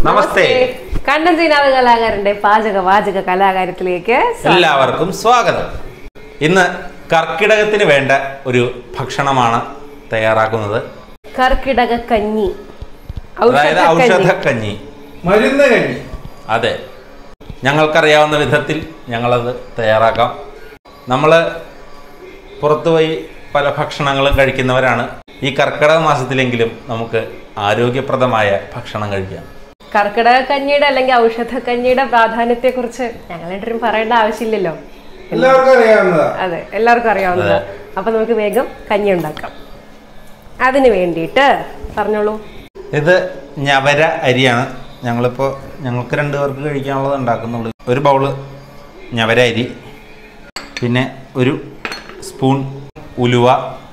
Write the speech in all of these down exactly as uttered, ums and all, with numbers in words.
നമസ്തേ. കണ്ടൻ ചീനാവ് കലാകാരന്റെ പാചക വാചക കലാകാരത്തിലേക്ക് എല്ലാവർക്കും സ്വാഗതം. ഇന്ന് കർക്കിടകത്തിന് വേണ്ട ഒരു ഭക്ഷണമാണ് തയ്യാറാക്കുന്നത്. കർക്കിടക കഞ്ഞി, അതായത് ഔഷധ കഞ്ഞി, മരുന്ന് കഞ്ഞി. അതെ, ഞങ്ങൾക്കറിയാവുന്ന വിധത്തിൽ ഞങ്ങളത് തയ്യാറാക്കാം. നമ്മൾ പുറത്തുപോയി പല ഭക്ഷണങ്ങളും കഴിക്കുന്നവരാണ്. ഈ കർക്കിടക മാസത്തിലെങ്കിലും നമുക്ക് ആരോഗ്യപ്രദമായ ഭക്ഷണം കഴിക്കാം. കർക്കിടക കഞ്ഞിയുടെ അല്ലെങ്കിൽ ഔഷധ കഞ്ഞിയുടെ പ്രാധാന്യത്തെ കുറിച്ച് ഞങ്ങളെല്ലാവരും പറയേണ്ട ആവശ്യമില്ലല്ലോ, എല്ലാവർക്കും അറിയാവുന്നതാ. അതെ, എല്ലാവർക്കും അറിയാവുന്നതാ. അപ്പൊ നമുക്ക് വേഗം കഞ്ഞി ഉണ്ടാക്കാം. അതിന് വേണ്ടിയിട്ട് പറഞ്ഞോളൂ. ഇത് ഞവര അരിയാണ്. ഞങ്ങളിപ്പോൾ ഞങ്ങൾക്ക് രണ്ടു പേർക്ക് കഴിക്കാനുള്ളത് ഉണ്ടാക്കുന്നുള്ളൂ. ഒരു ബൗള് ഞവര അരി, പിന്നെ ഒരു സ്പൂൺ ഉലുവ,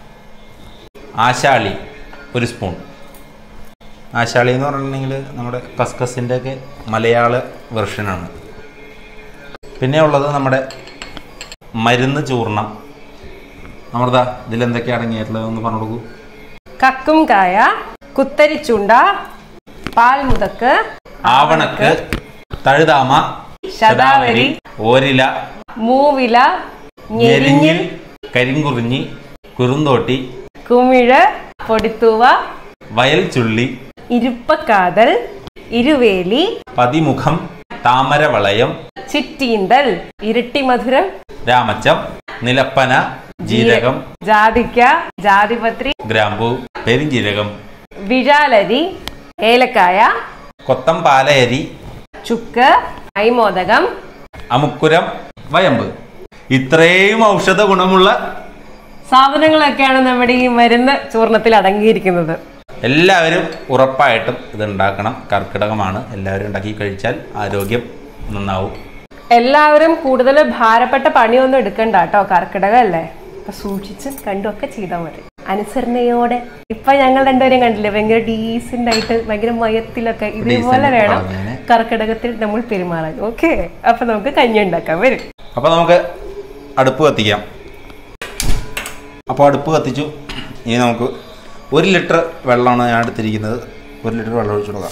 ആശാളി ഒരു സ്പൂൺ. ആശാളി എന്ന് പറഞ്ഞിട്ടുണ്ടെങ്കിൽ നമ്മുടെ കസ്കസിൻ്റെ ഒക്കെ മലയാള വെർഷനാണ്. പിന്നെ ഉള്ളത് നമ്മുടെ മരുന്ന് ചൂർണം. നമ്മുടെ ഇതിലെന്തൊക്കെ അടങ്ങിയിട്ടുള്ളത് ഒന്ന് പറഞ്ഞു കൊടുക്കൂ. കക്കും കായ, കുത്തരിച്ചുണ്ട, പാൽമുതക്ക്, ആവണക്ക്, തഴുതാമ, ശതാവരി, ഓരില, മൂവില, ഞെരിഞ്ഞിൽ, കരിങ്കുറിഞ്ഞി, കുറുന്തോട്ടി, കുമിഴ്, പൊടിത്തൂവ, വയൽ ചുള്ളി, ഇരുപ്പക്കാതൽ, ഇരുവേലി, പതിമുഖം, താമരവളയം, ചിറ്റീന്തൽ, ഇരട്ടിമധുരം, രാമച്ചം, നിലപ്പന, ജീരകം, ജാതിക്ക, ജാതിപത്രി, ഗ്രാമ്പൂ, പെരിഞ്ജീരകം, വിഴാലരി, ഏലക്കായ, കൊത്തം പാലയരി, ചുക്ക്, ഐമോദകം, അമുക്കുരം, വയമ്പ്. ഇത്രയും ഔഷധ ഗുണമുള്ള സാധനങ്ങളൊക്കെയാണ് നമ്മുടെ ഈ മരുന്ന് ചൂർണത്തിൽ അടങ്ങിയിരിക്കുന്നത്. എല്ലാവരും ഉറപ്പായിട്ടും ഇത് ഉണ്ടാക്കണം. കർക്കിടകമാണ്, എല്ലാവരും ഉണ്ടാക്കി കഴിച്ചാൽ ആരോഗ്യം നന്നാവും. എല്ലാവരും കൂടുതൽ ഭാരപ്പെട്ട പണിയൊന്നും എടുക്കണ്ട കേട്ടോ, കർക്കിടകം അല്ലേ. അപ്പൊ സൂക്ഷിച്ച് കണ്ടുമൊക്കെ ചെയ്താൽ മതി, അനുസരണയോടെ. ഇപ്പൊ ഞങ്ങൾ രണ്ടുപേരും കണ്ടില്ലേ, ഭയങ്കര ഡീസന്റ് ആയിട്ട്, ഭയങ്കര മയത്തിലൊക്കെ. ഇതേപോലെ വേണം കർക്കിടകത്തിൽ നമ്മൾ പെരുമാറാൻ. ഓക്കെ, അപ്പൊ നമുക്ക് കഞ്ഞി ഉണ്ടാക്കാം. വരും. അപ്പൊ നമുക്ക് അടുപ്പ് കത്തിക്കാം. അപ്പോൾ അടുപ്പ് കത്തിച്ചു. ഇനി നമുക്ക് ഒരു ലിറ്റർ വെള്ളമാണ് ഞാൻ എടുത്തിരിക്കുന്നത്. ഒരു ലിറ്റർ വെള്ളം ഒഴിച്ചു കൊടുക്കാം.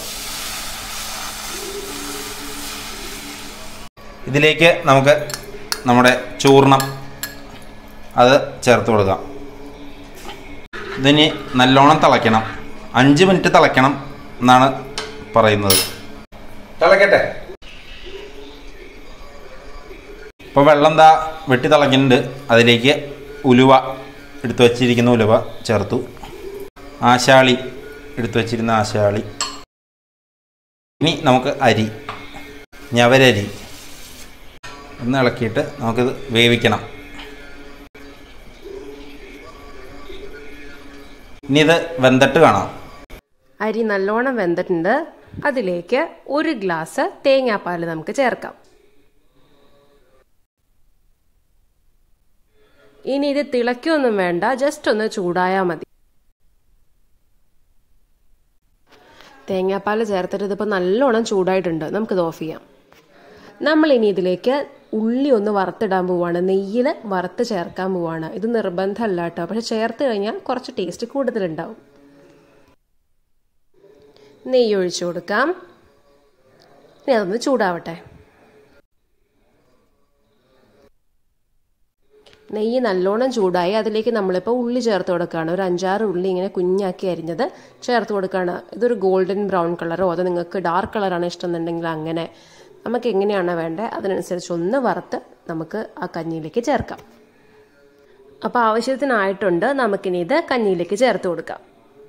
ഇതിലേക്ക് നമുക്ക് നമ്മുടെ ചൂർണം അത് ചേർത്ത് കൊടുക്കാം. ഇതിന് നല്ലോണം തിളയ്ക്കണം. അഞ്ച് മിനിറ്റ് തിളയ്ക്കണം എന്നാണ് പറയുന്നത്. തിളക്കട്ടെ. ഇപ്പോൾ വെള്ളം എന്താ വെട്ടി തിളയ്ക്കുന്നുണ്ട്. അതിലേക്ക് ഉലുവ എടുത്തു വച്ചിരിക്കുന്ന ഉലുവ ചേർത്തു. ആശാളി എടുത്തു വച്ചിരുന്ന ആശാളി. ഇനി നമുക്ക് അരി, ഞവരരി ഒന്ന് ഇളക്കിയിട്ട് നമുക്കിത് വേവിക്കണം. ഇനി ഇത് വെന്തിട്ട് കാണാം. അരി നല്ലോണം വെന്തിട്ടുണ്ട്. അതിലേക്ക് ഒരു ഗ്ലാസ് തേങ്ങാപ്പാൽ നമുക്ക് ചേർക്കാം. ഇനി ഇത് തിളയ്ക്കൊന്നും വേണ്ട, ജസ്റ്റ് ഒന്ന് ചൂടായാൽ മതി. തേങ്ങാപ്പാൽ ചേർത്തിട്ട് ഇതിപ്പോൾ നല്ലോണം ചൂടായിട്ടുണ്ട്. നമുക്കിത് ഓഫ് ചെയ്യാം. നമ്മൾ ഇനി ഇതിലേക്ക് ഉള്ളി ഒന്ന് വറുത്തിടാൻ പോവാണ്. നെയ്യിൽ വറുത്ത് ചേർക്കാൻ പോവാണ്. ഇത് നിർബന്ധമല്ല കേട്ടോ, പക്ഷെ ചേർത്ത് കഴിഞ്ഞാൽ കുറച്ച് ടേസ്റ്റ് കൂടുതലുണ്ടാവും. നെയ്യ് ഒഴിച്ചു കൊടുക്കാം. ഇനി അതൊന്ന് ചൂടാവട്ടെ. നെയ്യ് നല്ലോണം ചൂടായി. അതിലേക്ക് നമ്മളിപ്പോൾ ഉള്ളി ചേർത്ത് കൊടുക്കുകയാണ്. ഒരു അഞ്ചാറ് ഉള്ളി ഇങ്ങനെ കുഞ്ഞാക്കി അരിഞ്ഞത് ചേർത്ത് കൊടുക്കുകയാണ്. ഇതൊരു ഗോൾഡൻ ബ്രൗൺ കളറോ അതോ നിങ്ങൾക്ക് ഡാർക്ക് കളറാണ് ഇഷ്ടം എന്നുണ്ടെങ്കിൽ അങ്ങനെ, നമുക്ക് എങ്ങനെയാണോ വേണ്ടത് അതിനനുസരിച്ച് ഒന്ന് വറുത്ത് നമുക്ക് ആ കഞ്ഞിയിലേക്ക് ചേർക്കാം. അപ്പോൾ ആവശ്യത്തിനായിട്ടുണ്ട്. നമുക്കിനി ഇത് കഞ്ഞിയിലേക്ക് ചേർത്ത് കൊടുക്കാം.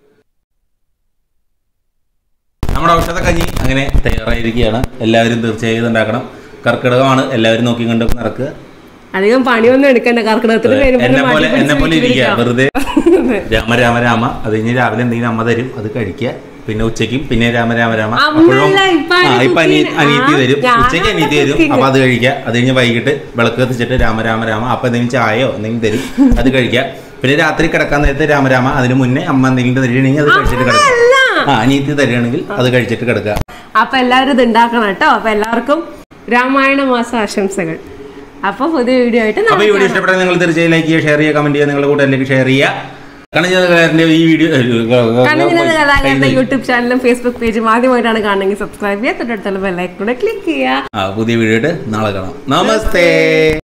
നമ്മുടെ ഔഷധ കഞ്ഞി അങ്ങനെ തയ്യാറായിരിക്കുകയാണ്. എല്ലാവരും തീർച്ചയായും ഇത് ഉണ്ടാക്കണം. കർക്കിടകമാണ്, എല്ലാവരും നോക്കി കണ്ടൊക്കെ നടക്കുക. അധികം പണിയൊന്നും എടുക്കണ്ട. കർക്കിടകത്തിന് എന്നെ പോലെ എന്നെ പോലെ ഇരിക്കുക, വെറുതെ രാമ രാമ രാമ. അത് കഴിഞ്ഞ് രാവിലെ എന്തെങ്കിലും അമ്മ തരും, അത് കഴിക്കുക. പിന്നെ ഉച്ചയ്ക്കും പിന്നെ രാമ രാമ രാമ. അപ്പോഴും ആ ഇപ്പൊ അനിയത്തി തരും, ഉച്ചയ്ക്ക് അനിയത്തി തരും. അപ്പൊ അത് കഴിക്കുക. അത് കഴിഞ്ഞ് വൈകിട്ട് വിളക്ക് കത്തിച്ചിട്ട് രാമ രാമ രാമ. അപ്പൊ എന്തെങ്കിലും ചായയോ എന്തെങ്കിലും തരും, അത് കഴിക്കുക. പിന്നെ രാത്രി കിടക്കാൻ നേരത്തെ രാമരാമ. അതിന് മുന്നേ അമ്മ എന്തെങ്കിലും തരികയാണെങ്കിൽ അത് കഴിച്ചിട്ട് കിടക്കുക. ആ അനിയത്തി തരികയാണെങ്കിൽ അത് കഴിച്ചിട്ട് കിടക്കുക. അപ്പൊ എല്ലാവരും ഇത് ഉണ്ടാക്കണം കേട്ടോ. അപ്പൊ എല്ലാവർക്കും രാമായണ മാസ ആശംസകൾ. അപ്പൊ പുതിയ വീഡിയോ ആയിട്ട് വീഡിയോ ഇഷ്ടപ്പെട്ടാൽ നിങ്ങൾ തീർച്ചയായും ലൈക്ക് ചെയ്യുക, ഷെയർ ചെയ്യുക, കമന്റ് ചെയ്യുക, നിങ്ങളുടെ കൂട്ടുകാരിലേക്ക് ഷെയർ ചെയ്യുക. കണഞ്ഞതുകാരന്റെ ഈ വീഡിയോ കണഞ്ഞതുകാരന്റെ യൂട്യൂബ് ചാനലും ഫേസ്ബുക്ക് പേജും ആദ്യമായിട്ടാണ് കാണണമെങ്കിൽ സബ്സ്ക്രൈബ് ചെയ്യുക, തൊട്ടടുത്തുള്ള ബെല്ലൈക്കൺ കൂടെ ക്ലിക്ക് ചെയ്യുക. പുതിയ വീഡിയോ നാളെ കാണാം. നമസ്തേ.